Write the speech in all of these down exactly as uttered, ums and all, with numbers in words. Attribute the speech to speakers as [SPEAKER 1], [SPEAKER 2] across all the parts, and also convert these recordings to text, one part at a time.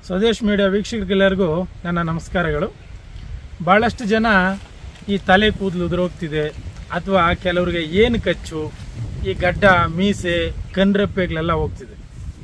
[SPEAKER 1] Swadesh media ವೀಕ್ಷಕರಿಗೆಲ್ಲರಿಗೂ ನನ್ನ ನಮಸ್ಕಾರಗಳು. ಭಾಳಷ್ಟು ಜನ ಈ ತಲೆ ಕೂದಲು ಉದುರೋಗ್ತಿದೆ ಅಥವಾ ಕೆಲವರಿಗೆ ಏನು ಕಚ್ಚು, ಈ ಗಡ್ಡ ಮೀಸೆ ಕಣ್ರೆಪ್ಪೆಗಳೆಲ್ಲ ಹೋಗ್ತಿದೆ.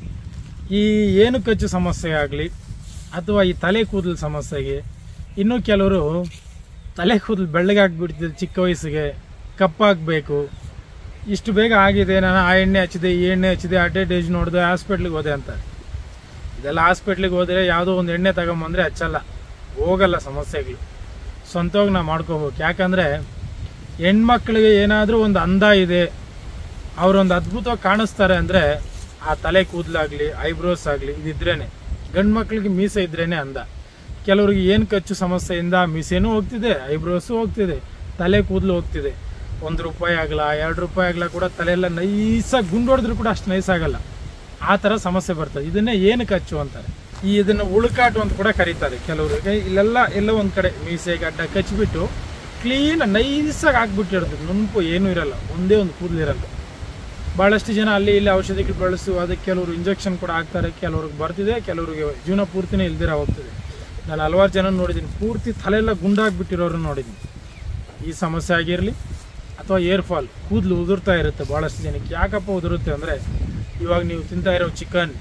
[SPEAKER 1] ಈ ಏನು ಕಚ್ಚು ಸಮಸ್ಯೆ ಆಗಲಿ ಅಥವಾ ಈ ತಲೆ ಕೂದಲು ಸಮಸ್ಯೆಗೆ, ಇನ್ನೂ ಕೆಲವರು ತಲೆ ಕೂದಲು ಬೆಳ್ಳಗಾಗ್ಬಿಡ್ತಿದೆ, ಚಿಕ್ಕ ವಯಸ್ಸಿಗೆ ಕಪ್ಪಾಗಬೇಕು, ಇಷ್ಟು ಬೇಗ ಆಗಿದೆ, ನಾನು ಆ ಎಣ್ಣೆ ಹಚ್ಚಿದೆ ಈ ಎಣ್ಣೆ ಹಚ್ಚಿದೆ ಅಡ್ವರ್ಟೈಸ್ ನೋಡಿದೆ ಹಾಸ್ಪಿಟ್ಲಿಗೆ ಹೋದೆ ಅಂತ. ಇದೆಲ್ಲ ಹಾಸ್ಪಿಟ್ಲಿಗೆ ಹೋದರೆ ಯಾವುದೋ ಒಂದು ಎಣ್ಣೆ ತಗೊಂಬಂದರೆ ಹಚ್ಚಲ್ಲ, ಹೋಗಲ್ಲ ಸಮಸ್ಯೆಗಳು. ಸ್ವಂತವಾಗಿ ನಾವು ಮಾಡ್ಕೋಬೇಕು. ಯಾಕಂದರೆ ಹೆಣ್ಮಕ್ಳಿಗೆ ಏನಾದರೂ ಒಂದು ಅಂದ ಇದೆ, ಅವರೊಂದು ಅದ್ಭುತವಾಗಿ ಕಾಣಿಸ್ತಾರೆ ಅಂದರೆ ಆ ತಲೆ ಕೂದಲಾಗಲಿ ಐಬ್ರೋಸ್ ಆಗಲಿ ಇದಿದ್ರೇ. ಗಂಡು ಮಕ್ಕಳಿಗೆ ಮೀಸೆ ಇದ್ರೇ ಅಂದ. ಕೆಲವ್ರಿಗೆ ಏನು ಕಚ್ಚು ಸಮಸ್ಯೆಯಿಂದ ಮೀಸೆನೂ ಹೋಗ್ತಿದೆ, ಐಬ್ರೋಸು ಹೋಗ್ತಿದೆ, ತಲೆ ಕೂದಲು ಹೋಗ್ತಿದೆ. ಒಂದು ರೂಪಾಯಿ ಆಗಲ್ಲ ಎರಡು ರೂಪಾಯಿ ಆಗಲ್ಲ ಕೂಡ ತಲೆಯೆಲ್ಲ ನೈಸಾಗಿ ಗುಂಡು ಹೊಡೆದ್ರೂ ಕೂಡ ಅಷ್ಟು ನೈಸ್ ಆಗಲ್ಲ, ಆ ಥರ ಸಮಸ್ಯೆ ಬರ್ತದೆ. ಇದನ್ನೇ ಏನು ಕಚ್ಚು ಅಂತಾರೆ. ಈ ಇದನ್ನು ಉಳುಕಾಟು ಅಂತ ಕೂಡ ಕರೀತಾರೆ ಕೆಲವರಿಗೆ. ಇಲ್ಲೆಲ್ಲ ಎಲ್ಲ ಒಂದು ಕಡೆ ಮೀಸೆ ಗಡ್ಡ ಕಚ್ಚಿಬಿಟ್ಟು ಕ್ಲೀನ್ ನೈಸಾಗಿ ಹಾಕ್ಬಿಟ್ಟಿರ್ತದೆ, ನುಣುಪು ಏನೂ ಇರಲ್ಲ, ಒಂದೇ ಒಂದು ಕೂದಲು ಇರಲ್ಲ. ಭಾಳಷ್ಟು ಜನ ಅಲ್ಲಿ ಇಲ್ಲಿ ಔಷಧಿಗಳು ಬಳಸು, ಅದಕ್ಕೆ ಕೆಲವರು ಇಂಜೆಕ್ಷನ್ ಕೂಡ ಹಾಕ್ತಾರೆ. ಕೆಲವ್ರಿಗೆ ಬರ್ತಿದೆ, ಕೆಲವರಿಗೆ ಜೀವನ ಪೂರ್ತಿನೇ ಇಲ್ದಿರ ಹೋಗ್ತಿದೆ. ನಾನು ಹಲವಾರು ಜನ ನೋಡಿದ್ದೀನಿ, ಪೂರ್ತಿ ತಲೆಯೆಲ್ಲ ಗುಂಡಾಗಿಬಿಟ್ಟಿರೋರು ನೋಡಿದ್ದೀನಿ. ಈ ಸಮಸ್ಯೆ ಆಗಿರಲಿ ಅಥವಾ ಏರ್ ಫಾಲ್, ಕೂದಲು ಉದುರ್ತಾ ಇರುತ್ತೆ ಭಾಳಷ್ಟು ಜನಕ್ಕೆ. ಯಾಕಪ್ಪ ಉದುರುತ್ತೆ ಅಂದರೆ, ಇವಾಗ ನೀವು ತಿಂತಾ ಇರೋ ಚಿಕನ್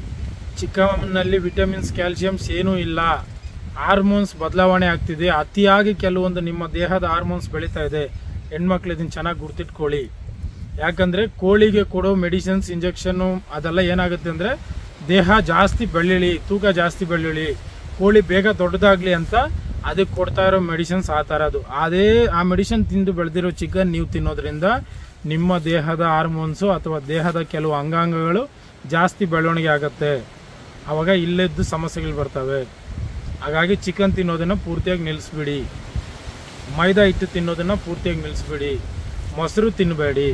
[SPEAKER 1] ಚಿಕನ್ನಲ್ಲಿ ವಿಟಮಿನ್ಸ್ ಕ್ಯಾಲ್ಸಿಯಮ್ಸ್ ಏನೂ ಇಲ್ಲ, ಹಾರ್ಮೋನ್ಸ್ ಬದಲಾವಣೆ ಆಗ್ತಿದೆ, ಅತಿಯಾಗಿ ಕೆಲವೊಂದು ನಿಮ್ಮ ದೇಹದ ಹಾರ್ಮೋನ್ಸ್ ಬೆಳೀತಾ ಇದೆ. ಹೆಣ್ಮಕ್ಳು ಇದನ್ನು ಚೆನ್ನಾಗಿ ಗುರ್ತಿಟ್ಕೊಳ್ಳಿ. ಯಾಕಂದರೆ ಕೋಳಿಗೆ ಕೊಡೋ ಮೆಡಿಸಿನ್ಸ್ ಇಂಜೆಕ್ಷನ್ನು ಅದೆಲ್ಲ ಏನಾಗುತ್ತೆ ಅಂದರೆ, ದೇಹ ಜಾಸ್ತಿ ಬೆಳ್ಳುಳ್ಳಿ, ತೂಕ ಜಾಸ್ತಿ ಬೆಳ್ಳುಳ್ಳಿ, ಕೋಳಿ ಬೇಗ ದೊಡ್ಡದಾಗಲಿ ಅಂತ ಅದಕ್ಕೆ ಕೊಡ್ತಾ ಇರೋ ಮೆಡಿಸಿನ್ಸ್ ಆ ಥರ. ಅದು ಅದೇ ಆ ಮೆಡಿಸಿನ್ ತಿಂದು ಬೆಳೆದಿರೋ ಚಿಕನ್ ನೀವು ತಿನ್ನೋದ್ರಿಂದ ನಿಮ್ಮ ದೇಹದ ಹಾರ್ಮೋನ್ಸು ಅಥವಾ ದೇಹದ ಕೆಲವು ಅಂಗಾಂಗಗಳು ಜಾಸ್ತಿ ಬೆಳವಣಿಗೆ ಆಗುತ್ತೆ. ಆವಾಗ ಇಲ್ಲದ್ದು ಸಮಸ್ಯೆಗಳು ಬರ್ತವೆ. ಹಾಗಾಗಿ ಚಿಕನ್ ತಿನ್ನೋದನ್ನು ಪೂರ್ತಿಯಾಗಿ ನಿಲ್ಲಿಸ್ಬಿಡಿ, ಮೈದಾ ಹಿಟ್ಟು ತಿನ್ನೋದನ್ನು ಪೂರ್ತಿಯಾಗಿ ನಿಲ್ಲಿಸ್ಬಿಡಿ, ಮೊಸರು ತಿನ್ನಬೇಡಿ.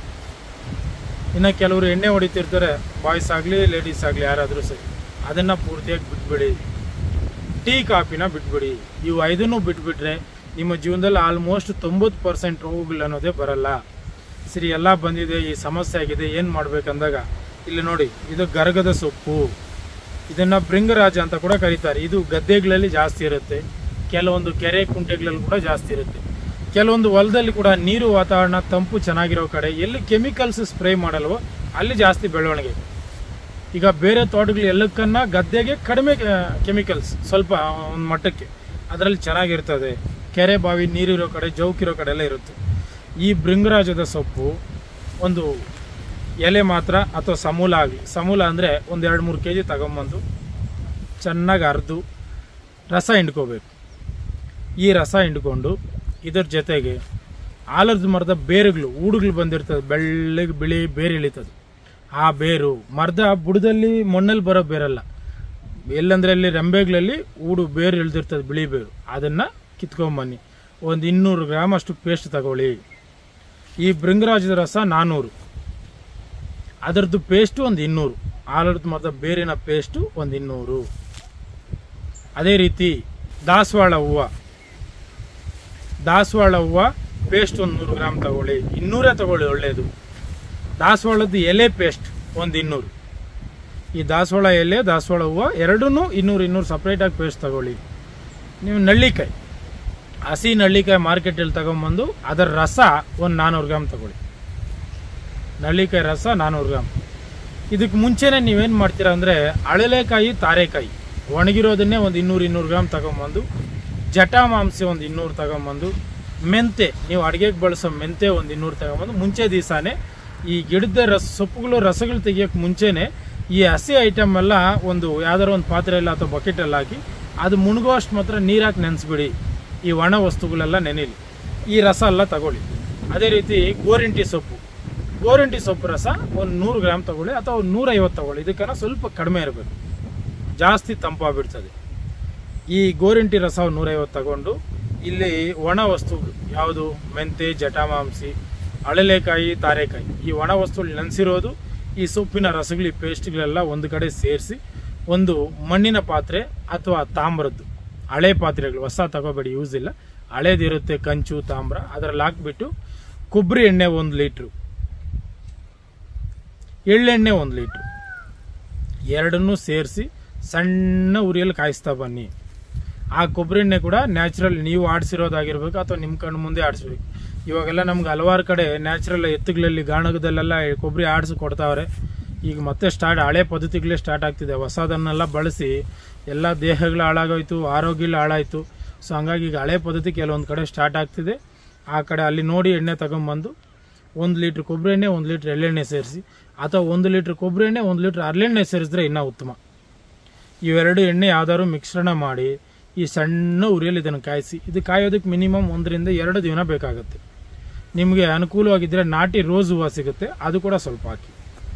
[SPEAKER 1] ಇನ್ನು ಕೆಲವರು ಎಣ್ಣೆ ಹೊಡಿತಿರ್ತಾರೆ, ಬಾಯ್ಸ್ ಆಗಲಿ ಲೇಡೀಸ್ ಆಗಲಿ ಯಾರಾದರೂ ಸರಿ, ಅದನ್ನು ಪೂರ್ತಿಯಾಗಿ ಬಿಟ್ಬಿಡಿ. ಟೀ ಕಾಫಿನ ಬಿಟ್ಬಿಡಿ. ಇವು ಐದನ್ನೂ ಬಿಟ್ಬಿಟ್ರೆ ನಿಮ್ಮ ಜೀವನದಲ್ಲಿ ಆಲ್ಮೋಸ್ಟ್ ತೊಂಬತ್ತು ಪರ್ಸೆಂಟ್ ರೋಗಗಳು ಅನ್ನೋದೇ ಬರಲ್ಲ. ಸರಿ, ಎಲ್ಲ ಬಂದಿದೆ, ಈ ಸಮಸ್ಯೆ ಆಗಿದೆ, ಏನು ಮಾಡಬೇಕಂದಾಗ ಇಲ್ಲಿ ನೋಡಿ, ಇದು ಗರಗದ ಸೊಪ್ಪು, ಇದನ್ನು ಭೃಂಗರಾಜ ಅಂತ ಕೂಡ ಕರೀತಾರೆ. ಇದು ಗದ್ದೆಗಳಲ್ಲಿ ಜಾಸ್ತಿ ಇರುತ್ತೆ, ಕೆಲವೊಂದು ಕೆರೆ ಕುಂಟೆಗಳಲ್ಲಿ ಕೂಡ ಜಾಸ್ತಿ ಇರುತ್ತೆ. ಕೆಲವೊಂದು ಹೊಲದಲ್ಲಿ ಕೂಡ ನೀರು ವಾತಾವರಣ ತಂಪು ಚೆನ್ನಾಗಿರೋ ಕಡೆ, ಎಲ್ಲಿ ಕೆಮಿಕಲ್ಸ್ ಸ್ಪ್ರೇ ಮಾಡಲ್ವೋ ಅಲ್ಲಿ ಜಾಸ್ತಿ ಬೆಳವಣಿಗೆ. ಈಗ ಬೇರೆ ತೋಟಗಳು ಎಲ್ಲಕ್ಕನ್ನ ಗದ್ದೆಗೆ ಕಡಿಮೆ ಕೆಮಿಕಲ್ಸ್, ಸ್ವಲ್ಪ ಒಂದು ಮಟ್ಟಕ್ಕೆ, ಅದರಲ್ಲಿ ಚೆನ್ನಾಗಿರ್ತದೆ. ಕೆರೆ ಬಾವಿ ನೀರಿರೋ ಕಡೆ, ಜೌಕಿರೋ ಕಡೆ ಎಲ್ಲ ಇರುತ್ತೆ. ಈ ಭೃಂಗರಾಜದ ಸೊಪ್ಪು ಒಂದು ಎಲೆ ಮಾತ್ರ ಅಥವಾ ಸಮೂಲ ಆಗಲಿ, ಸಮೂಲ ಅಂದರೆ ಒಂದು ಎರಡು ಮೂರು ಕೆ ಜಿ ತಗೊಂಬಂದು ಚೆನ್ನಾಗಿ ಅರ್ದು ರಸ ಹಿಂಡ್ಕೋಬೇಕು. ಈ ರಸ ಹಿಂಡ್ಕೊಂಡು ಇದ್ರ ಜೊತೆಗೆ ಆಲದ ಮರದ ಬೇರುಗಳು, ಊಡುಗಳು ಬಂದಿರ್ತದೆ, ಬೆಳ್ಳಗೆ ಬಿಳಿ ಬೇರು ಇಳಿತದೆ. ಆ ಬೇರು ಮರದ ಬುಡದಲ್ಲಿ ಮಣ್ಣಲ್ಲಿ ಬರೋ ಬೇರಲ್ಲ, ಎಲ್ಲಂದ್ರೆ ಅಲ್ಲಿ ರೆಂಬೆಗಳಲ್ಲಿ ಊಡು ಬೇರು ಇಳ್ದಿರ್ತದೆ, ಬಿಳಿ ಬೇರು. ಅದನ್ನು ಕಿತ್ಕೊಂಬನ್ನಿ, ಒಂದು ಇನ್ನೂರು ಗ್ರಾಮ್ ಅಷ್ಟು ಪೇಸ್ಟ್ ತಗೊಳ್ಳಿ. ಈ ಭೃಂಗರಾಜದ ರಸ ನಾನ್ನೂರು, ಅದರದ್ದು ಪೇಸ್ಟು ಒಂದು ಇನ್ನೂರು, ಆಲದ ಮರದ ಬೇರಿನ ಪೇಸ್ಟು ಒಂದು ಇನ್ನೂರು. ಅದೇ ರೀತಿ ದಾಸವಾಳ ಹೂವು, ದಾಸವಾಳ ಹೂವು ಪೇಸ್ಟ್ ಒಂದು ನೂರು ಗ್ರಾಮ್ ತಗೊಳ್ಳಿ, ಇನ್ನೂರೇ ತಗೊಳ್ಳಿ ಒಳ್ಳೆಯದು. ದಾಸವಾಳದ ಎಲೆ ಪೇಸ್ಟ್ ಒಂದು ಇನ್ನೂರು. ಈ ದಾಸವಾಳ ಎಲೆ ದಾಸವಾಳ ಹೂವು ಎರಡೂ ಇನ್ನೂರು ಇನ್ನೂರು ಸಪ್ರೇಟಾಗಿ ಪೇಸ್ಟ್ ತಗೊಳ್ಳಿ. ನೀವು ನಳ್ಳಿಕಾಯಿ, ಹಸಿ ನಳ್ಳಿಕಾಯಿ ಮಾರ್ಕೆಟಲ್ಲಿ ತಗೊಂಬಂದು ಅದರ ರಸ ಒಂದು ನಾನ್ನೂರು ಗ್ರಾಮ್ ತಗೊಳ್ಳಿ. ನಳ್ಳಿಕಾಯಿ ರಸ ನಾನ್ನೂರು ಗ್ರಾಮ್. ಇದಕ್ಕೆ ಮುಂಚೆನೇ ನೀವೇನು ಮಾಡ್ತೀರಾ ಅಂದರೆ, ಅಳಲೆಕಾಯಿ ತಾರೆಕಾಯಿ ಒಣಗಿರೋದನ್ನೇ ಒಂದು ಇನ್ನೂರು ಇನ್ನೂರು ಗ್ರಾಮ್ ತಗೊಂಬಂದು, ಜಟಾ ಮಾಂಸ ಒಂದು ಇನ್ನೂರು ತಗೊಂಬಂದು, ಮೆಂತೆ ನೀವು ಅಡುಗೆಗೆ ಬಳಸೋ ಮೆಂತೆ ಒಂದು ಇನ್ನೂರು ತಗೊಂಬಂದು, ಮುಂಚೆ ದಿವಸನೇ ಈ ಗಿಡದ ರಸ ಸೊಪ್ಪುಗಳು ರಸಗಳು ತೆಗಿಯೋಕ್ಕೆ ಮುಂಚೆನೇ ಈ ಹಸಿ ಐಟಮ್ ಎಲ್ಲ ಒಂದು ಯಾವ್ದಾರು ಒಂದು ಪಾತ್ರೆಯಲ್ಲಿ ಅಥವಾ ಬಕೆಟಲ್ಲಿ ಹಾಕಿ ಅದು ಮುಳುಗೋ ಅಷ್ಟು ಮಾತ್ರ ನೀರಾಕಿ ನೆನೆಸ್ಬಿಡಿ. ಈ ಒಣ ವಸ್ತುಗಳೆಲ್ಲ ನೆನೆಲಿ, ಈ ರಸ ಎಲ್ಲ ತಗೊಳ್ಳಿ. ಅದೇ ರೀತಿ ಗೋರಿಂಟಿ ಸೊಪ್ಪು, ಗೋರಿಂಟಿ ಸೊಪ್ಪು ರಸ ಒಂದು ನೂರು ಗ್ರಾಮ್ ತಗೊಳ್ಳಿ ಅಥವಾ ಒಂದು ನೂರೈವತ್ತು ತಗೊಳ್ಳಿ. ಇದಕ್ಕನ್ನ ಸ್ವಲ್ಪ ಕಡಿಮೆ ಇರಬೇಕು, ಜಾಸ್ತಿ ತಂಪಾಗ್ಬಿಡ್ತದೆ. ಈ ಗೋರಿಂಟಿ ರಸ ಒಂದು ನೂರೈವತ್ತು ತಗೊಂಡು, ಇಲ್ಲಿ ಒಣ ವಸ್ತುಗಳು ಯಾವುದು, ಮೆಂತೆ ಜಟಾಮಾಂಸಿ ಅಳಲೆಕಾಯಿ ತಾರೆಕಾಯಿ, ಈ ಒಣ ವಸ್ತುಗಳು ನೆನೆಸಿರೋದು, ಈ ಸೊಪ್ಪಿನ ರಸಗಳು, ಈ ಪೇಸ್ಟ್ಗಳೆಲ್ಲ ಒಂದು ಕಡೆ ಸೇರಿಸಿ ಒಂದು ಮಣ್ಣಿನ ಪಾತ್ರೆ ಅಥವಾ ತಾಮ್ರದ್ದು, ಹಳೆ ಪಾತ್ರೆಗಳು, ಹೊಸ ತಗೋಬೇಡಿ, ಯೂಸ್ ಇಲ್ಲ, ಹಳೇದಿರುತ್ತೆ ಕಂಚು ತಾಮ್ರ, ಅದರಲ್ಲಿ ಹಾಕ್ಬಿಟ್ಟು ಕೊಬ್ಬರಿ ಎಣ್ಣೆ ಒಂದು ಲೀಟ್ರು, ಎಳ್ಳೆಣ್ಣೆ ಒಂದು ಲೀಟ್ರು, ಎರಡನ್ನೂ ಸೇರಿಸಿ ಸಣ್ಣ ಉರಿಯಲ್ಲಿ ಕಾಯಿಸ್ತಾ ಬನ್ನಿ. ಆ ಕೊಬ್ಬರಿ ಎಣ್ಣೆ ಕೂಡ ನ್ಯಾಚುರಲ್, ನೀವು ಆಡಿಸಿರೋದಾಗಿರ್ಬೇಕು ಅಥವಾ ನಿಮ್ಮ ಕಣ್ಣು ಮುಂದೆ ಆಡಿಸ್ಬೇಕು. ಇವಾಗೆಲ್ಲ ನಮ್ಗೆ ಹಲವಾರು ಕಡೆ ನ್ಯಾಚುರಲ್ ಎತ್ತುಗಳಲ್ಲಿ ಗಾಣಗದಲ್ಲೆಲ್ಲ ಕೊಬ್ಬರಿ ಆಡಿಸಿ ಕೊಡ್ತಾವ್ರೆ. ಈಗ ಮತ್ತೆ ಸ್ಟಾರ್ಟ್ ಹಳೆ ಪದ್ಧತಿಗಳೇ ಸ್ಟಾರ್ಟ್ ಆಗ್ತಿದೆ. ಹೊಸದನ್ನೆಲ್ಲ ಬಳಸಿ ಎಲ್ಲ ದೇಹಗಳು ಹಾಳಾಗೋಯ್ತು, ಆರೋಗ್ಯಗಳು ಹಾಳಾಯಿತು. ಸೊ ಹಂಗಾಗಿ ಈಗ ಹಳೆ ಪದ್ಧತಿ ಕೆಲವೊಂದು ಕಡೆ ಸ್ಟಾರ್ಟ್ ಆಗ್ತಿದೆ. ಆ ಕಡೆ ಅಲ್ಲಿ ನೋಡಿ ಎಣ್ಣೆ ತಗೊಂಬಂದು ಒಂದು ಲೀಟ್ರ್ ಕೊಬ್ಬರಿ ಎಣ್ಣೆ ಒಂದು ಲೀಟ್ರ್ ಎಳ್ಳೆಣ್ಣೆ ಸೇರಿಸಿ, ಅಥವಾ ಒಂದು ಲೀಟ್ರ್ ಕೊಬ್ಬರಿ ಎಣ್ಣೆ ಒಂದು ಲೀಟ್ರ್ ಹರಳೆಣ್ಣೆ ಸೇರಿಸಿದ್ರೆ ಇನ್ನೂ ಉತ್ತಮ. ಇವೆರಡು ಎಣ್ಣೆ ಯಾವ್ದಾದ್ರು ಮಿಶ್ರಣ ಮಾಡಿ ಈ ಸಣ್ಣ ಉರಿಯಲ್ಲಿ ಇದನ್ನು ಕಾಯಿಸಿ. ಇದು ಕಾಯೋದಕ್ಕೆ ಮಿನಿಮಮ್ ಒಂದರಿಂದ ಎರಡು ದಿನ ಬೇಕಾಗುತ್ತೆ. ನಿಮಗೆ ಅನುಕೂಲವಾಗಿದ್ದರೆ ನಾಟಿ ರೋಸ್ ಹೂವು ಸಿಗುತ್ತೆ, ಅದು ಕೂಡ ಸ್ವಲ್ಪ ಹಾಕಿ.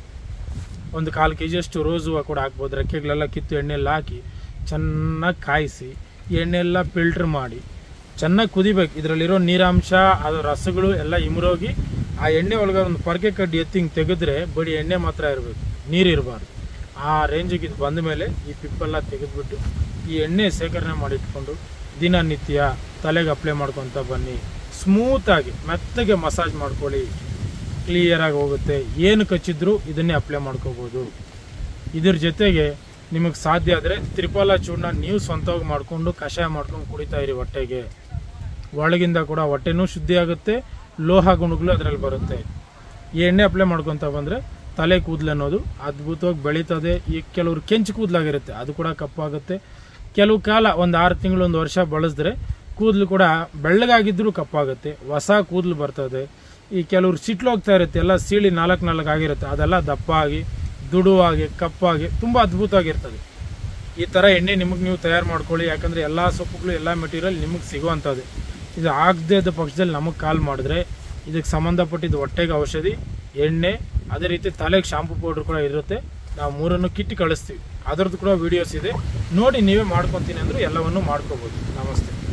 [SPEAKER 1] ಒಂದು ಕಾಲು ಕೆ ಜಿಯಷ್ಟು ರೋಸ್ ಹೂವು ಕೂಡ ಹಾಕ್ಬೋದು. ರೆಕ್ಕೆಗಳೆಲ್ಲ ಕಿತ್ತು ಎಣ್ಣೆಲ್ಲ ಹಾಕಿ ಚೆನ್ನಾಗಿ ಕಾಯಿಸಿ ಎಣ್ಣೆಲ್ಲ ಫಿಲ್ಟ್ರ್ ಮಾಡಿ ಚೆನ್ನಾಗಿ ಕುದಿಬೇಕು. ಇದರಲ್ಲಿರೋ ನೀರಾಂಶ, ಅದು ರಸಗಳು ಎಲ್ಲ ಇಮ್ರೋಗಿ ಆ ಎಣ್ಣೆ ಒಳಗೆ ಒಂದು ಪೊರಕೆ ಕಡ್ಡಿ ಎತ್ತಿ ಹಿಂಗೆ ತೆಗೆದ್ರೆ ಬರೀ ಎಣ್ಣೆ ಮಾತ್ರ ಇರಬೇಕು, ನೀರು ಇರಬಾರ್ದು. ಆ ರೇಂಜಿಗೆ ಇದು ಬಂದ ಮೇಲೆ ಈ ಪಿಪ್ಪೆಲ್ಲ ತೆಗೆದುಬಿಟ್ಟು ಈ ಎಣ್ಣೆ ಸೇಕರಣೆ ಮಾಡಿಟ್ಕೊಂಡು ದಿನನಿತ್ಯ ತಲೆಗೆ ಅಪ್ಲೈ ಮಾಡ್ಕೊತ ಬನ್ನಿ. ಸ್ಮೂತಾಗಿ ಮೆತ್ತಗೆ ಮಸಾಜ್ ಮಾಡ್ಕೊಳ್ಳಿ, ಕ್ಲಿಯರಾಗಿ ಹೋಗುತ್ತೆ. ಏನು ಕಚ್ಚಿದ್ರೂ ಇದನ್ನೇ ಅಪ್ಲೈ ಮಾಡ್ಕೋಬೋದು. ಇದ್ರ ಜೊತೆಗೆ ನಿಮಗೆ ಸಾಧ್ಯ ಆದರೆ ತ್ರಿಫಲ ಚೂರ್ಣ ನೀವು ಸ್ವಂತವಾಗಿ ಮಾಡಿಕೊಂಡು ಕಷಾಯ ಮಾಡ್ಕೊಂಡು ಕುಡಿತಾ ಇರಿ. ಹೊಟ್ಟೆಗೆ ಒಳಗಿಂದ ಕೂಡ ಹೊಟ್ಟೆನೂ ಶುದ್ಧಿ ಆಗುತ್ತೆ, ಲೋಹ ಗುಣಗಳು ಅದರಲ್ಲಿ ಬರುತ್ತೆ. ಈ ಎಣ್ಣೆ ಅಪ್ಲೈ ಮಾಡ್ಕೊತ ಬಂದರೆ ತಲೆ ಕೂದಲು ಅನ್ನೋದು ಅದ್ಭುತವಾಗಿ ಬೆಳೀತದೆ. ಈಗ ಕೆಲವರು ಕೆಂಚು ಕೂದಲಾಗಿರುತ್ತೆ, ಅದು ಕೂಡ ಕಪ್ಪಾಗುತ್ತೆ. ಕೆಲವು ಕಾಲ ಒಂದು ಆರು ತಿಂಗಳು ಒಂದು ವರ್ಷ ಬಳಸಿದ್ರೆ ಕೂದಲು ಕೂಡ ಬೆಳ್ಳಗಾಗಿದ್ದರೂ ಕಪ್ಪಾಗುತ್ತೆ, ಹೊಸ ಕೂದಲು ಬರ್ತದೆ. ಈ ಕೆಲವ್ರು ಸಿಟ್ಲು ಹೋಗ್ತಾ ಇರುತ್ತೆ, ಎಲ್ಲ ಸೀಳಿ ನಾಲ್ಕು ನಾಲ್ಕು ಆಗಿರುತ್ತೆ, ಅದೆಲ್ಲ ದಪ್ಪ ಆಗಿ ದುಡುವಾಗಿ ಕಪ್ಪಾಗಿ ತುಂಬ ಅದ್ಭುತವಾಗಿರ್ತದೆ. ಈ ಥರ ಎಣ್ಣೆ ನಿಮಗೆ ನೀವು ತಯಾರು ಮಾಡ್ಕೊಳ್ಳಿ. ಯಾಕಂದರೆ ಎಲ್ಲ ಸೊಪ್ಪುಗಳು ಎಲ್ಲ ಮೆಟೀರಿಯಲ್ ನಿಮಗೆ ಸಿಗುವಂಥದ್ದು. ಇದು ಆಗದೇ ಇದ್ದ ಪಕ್ಷದಲ್ಲಿ ನಮಗೆ ಕಾಲ್ ಮಾಡಿದ್ರೆ ಇದಕ್ಕೆ ಸಂಬಂಧಪಟ್ಟಿದ್ದು ಹೊಟ್ಟೆಗೆ ಔಷಧಿ, ಎಣ್ಣೆ, ಅದೇ ರೀತಿ ತಲೆಗೆ ಶಾಂಪೂ ಪೌಡ್ರ್ ಕೂಡ ಇರುತ್ತೆ. ನಾವು ಮೂರನ್ನು ಕಿಟ್ಟು ಕಳಿಸ್ತೀವಿ. ಅದರದ್ದು ಕೂಡ ವೀಡಿಯೋಸ್ ಇದೆ, ನೋಡಿ ನೀವೇ ಮಾಡ್ಕೊತೀನಿ ಅಂದರೂ ಎಲ್ಲವನ್ನು ಮಾಡ್ಕೋಬೋದು. ನಮಸ್ತೆ.